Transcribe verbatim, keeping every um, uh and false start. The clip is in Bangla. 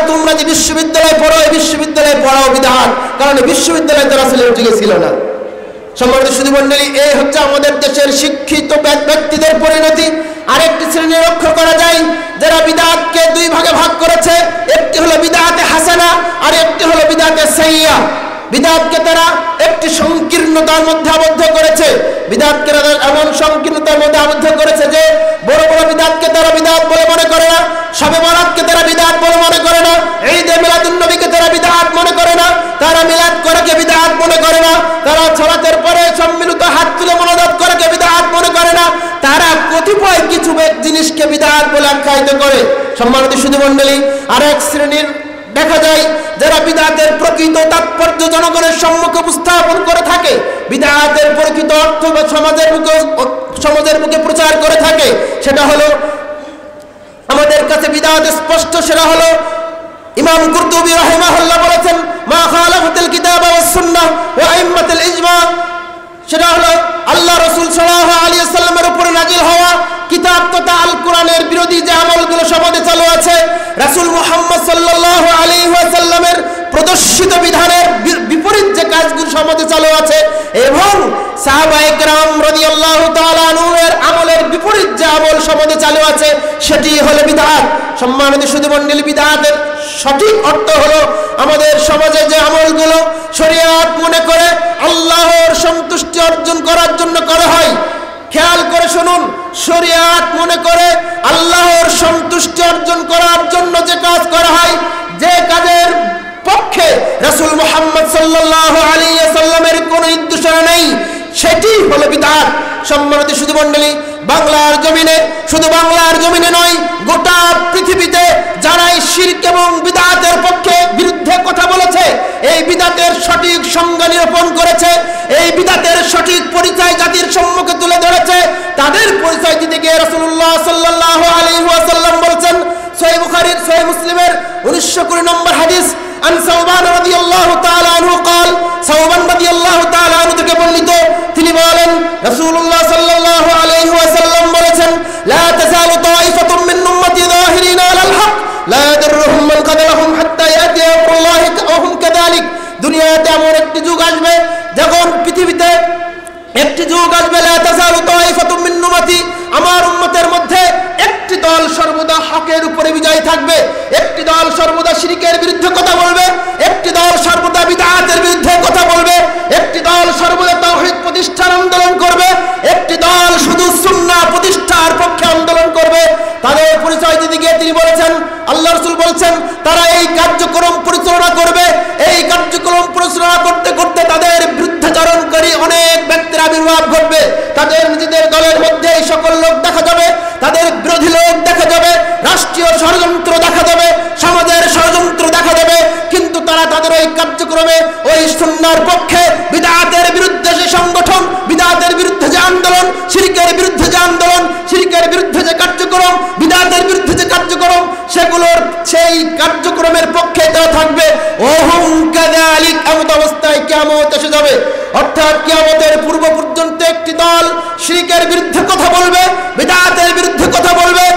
তোমরা যে বিশ্ববিদ্যালয়ে পড়ো এই বিশ্ববিদ্যালয়ে পড়াও বিদআত, কারণ এই বিশ্ববিদ্যালয় তো রাসূলের যুগে ছিল না। সম্মানিত সুধী মণ্ডলী, এই হচ্ছে আমাদের দেশের শিক্ষিত ব্যক্তিদের পরিণতি। আরেকটি শ্রেণী লক্ষ্য করা যায় যারা বিদআতকে দুই ভাগে ভাগ করেছে, একটি হলো বিদআতে হাসানা আর একটি হলো বিদআতে সাইয়্যা। বিদআতকে তারা একটি সংকীর্ণতার মধ্যে আবদ্ধ করেছে, বিদআতকে তারা এমন সংকীর্ণতার মধ্যে আবদ্ধ করেছে যে বড় বড় বিদআতকে তারা বিদআত বলে মনে করে না, শবে বরাতকে তারা বিদআত বলে মনে করে না, ঈদে মিলাদুন নবীকে তারা বিদআত মনে করে না, তারা মিলাদ করাকে বিদআত মনে করে না, তারা সালাতের পরে সম্মিলিত হাত তুলে মোনাজাত করাকে বিদআত মনে করে না, তারা কতিপয় কিছু জিনিসকে বিদআত বলে আখ্যায়িত করে। সম্মানিত সুধী মণ্ডলী, আরেক শ্রেণীর দেখা যায় যারা বিদআতের প্রকৃত তাৎপর্য জনগণের সম্মুখে উপস্থাপন করে থাকে, বিদআতের প্রকৃত অর্থ সমাজের বুকে সমাজের বুকে প্রচার করে থাকে। সেটা হলো আমাদের কাছে বিদআত স্পষ্ট, সেটা হলো ইমাম কুরতুবী রাহিমাহুল্লাহ বলেছেন, মা খালাফাতিল কিতাব ওয়াস সুন্নাহ ওয়া আইম্মাতুল ইজমা, সেটা হলো আল্লাহ রাসূল সাল্লাল্লাহু আলাইহি ওয়াসাল্লামের উপরে নাজিল হওয়া কিতাব তথা আল কোরআনের বিরোধী যে আমলগুলো সমাজে চালু আছে, রাসূল মুহাম্মদ সাল্লাল্লাহু আলাইহি ওয়াসাল্লামের প্রদর্শিত বিধানের বিপরীত যে কাজগুলো সমাজে চালু আছে, এবং সাহাবায়ে কেরাম রাদিয়াল্লাহু তাআলা আনহুর আমলের বিপরীত যে আমল সমাজে চালু আছে, সেটি হলো বিদআত। সম্মানিত সুধী মণ্ডলী, বিদআতের সঠিক অর্থ হলো আমাদের সমাজে যে আমলগুলো শরীয়ত মনে করে আল্লাহর সন্তুষ্টি অর্জন করার জন্য করা হয়, খেয়াল করে শুনুন, শরীয়ত মনে করে আল্লাহর সন্তুষ্টি অর্জন করার জন্য যে কাজ করা হয়, যে কাজের পক্ষে রাসূল মুহাম্মদ সাল্লাল্লাহু আলাইহি ওয়াসাল্লামের কোনো নির্দেশনা নেই, সেটি হলো বিদআত। সম্মানিত সুধী মণ্ডলী, বাংলার জমিনে, শুধু বাংলার জমিনে নয়, গোটা পৃথিবীতে যারাই শিরক এবং বিদআতের পক্ষে বিরুদ্ধে কথা বলেছে, এই বিদআতের সঠিক সংজ্ঞা নিরূপণ করেছে, এই বিদআতের সঠিক পরিচয় জাতির সম্মুখে তুলে ধরেছে, তাদের পরিচয় দিতে গিয়ে রাসূলুল্লাহ সাল্লাল্লাহু আলাইহি ওয়াসাল্লাম বলেছেন, সহিহ বুখারীর সহিহ মুসলিমের উনিশশো কুড়ি নম্বর হাদিস, আন সাওবান রাদিয়াল্লাহু তাআলা আনহু قال, সাওবান রাদিয়াল্লাহু তাআলা আনহু থেকে বর্ণিত, তিনি বলেন রাসূলুল্লাহ সাল্লাল্লাহু আলাইহি ওয়াসাল্লাম বলেছেন, লা তাযালু তাইফাতুম মিন উম্মতি যাহিরিনা আলাল হক লা ইয়াদুররুহুম মান কাযালাহুম হাত্তা ইয়াতি আমরুল্লাহি ওয়া হুম কাযালিক। দুনিয়াতে এমন একটি যুগ আসবে যখন পৃথিবীতে একটি যুগ আসবে, লা তাযালু তাইফাতুম মিন উম্মতি, আমার উম্মতের মধ্যে একটি দল সর্বদা হকের উপরে বিজয়ী থাকবে, একটি দল সর্বদা শিরকের বিরুদ্ধে কথা বলবে, একটি দল সর্বদা বিদআতের বিরুদ্ধে কথা বলবে, একটি দল সর্বদা তাওহীদ প্রতিষ্ঠার আন্দোলন করবে, একটি দল শুধু সুন্নাহ প্রতিষ্ঠার পক্ষে আন্দোলন করবে। তাদের পরিচয় দিতে গিয়ে তিনি বলেছেন, আল্লাহ রাসূল বলেছেন, তারা এই কার্যক্রম পরিচালনা করবে, এই কার্যক্রম পরিচালনা করতে করতে তাদের বিরুদ্ধাচরণকারী অনেক ব্যক্তির আবির্ভাব ঘটবে, তাদের নিজেদের দলের মধ্যে এই সকল লোক দেখা যাবে, তাদের বিরোধী লোক দেখা যাবে, রাষ্ট্রীয় ষড়যন্ত্র দেখা যাবে, সমাজের ষড়যন্ত্র দেখা যাবে, কিন্তু তারা তাদের ওই কার্যক্রমে ওই সুন্নাহর পক্ষে, বিদআতের বিরুদ্ধে যে সংগঠন, বিদআতের বিরুদ্ধে যে আন্দোলন, শিরকের বিরুদ্ধে যে আন্দোলন, শিরকের বিরুদ্ধে যে কার্যক্রম, বিদআতের বিরুদ্ধে যে কার্যক্রম, সেগুলোর সেই কার্যক্রমের পক্ষে তারা থাকবে। ওহুম কাযালিক, এমন অবস্থায় কিয়ামত এসে যাবে, অর্থাৎ কিয়ামতের পূর্ব পর্যন্ত একটি দল শিরকের বিরুদ্ধে কথা বলবে, বিদআতের বিরুদ্ধে কথা বলবে,